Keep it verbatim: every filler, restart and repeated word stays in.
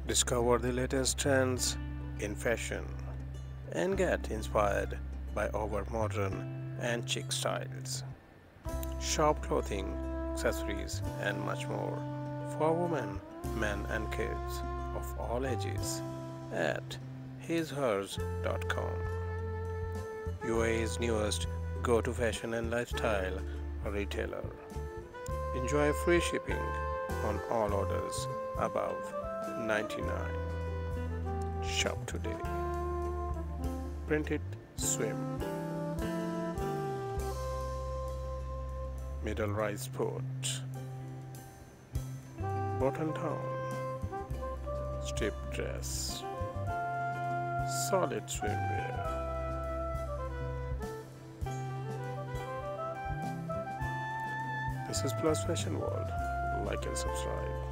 Discover the latest trends in fashion and get inspired by our modern and chic styles. Shop clothing, accessories, and much more for women, men, and kids of all ages at hishers dot com. U A E's newest go to fashion and lifestyle retailer. Enjoy free shipping on all orders above ninety-nine. Shop today. Printed swim. Middle rise sport. Button down. Strip dress. Solid swimwear. This is Plus Fashion World. Like and subscribe.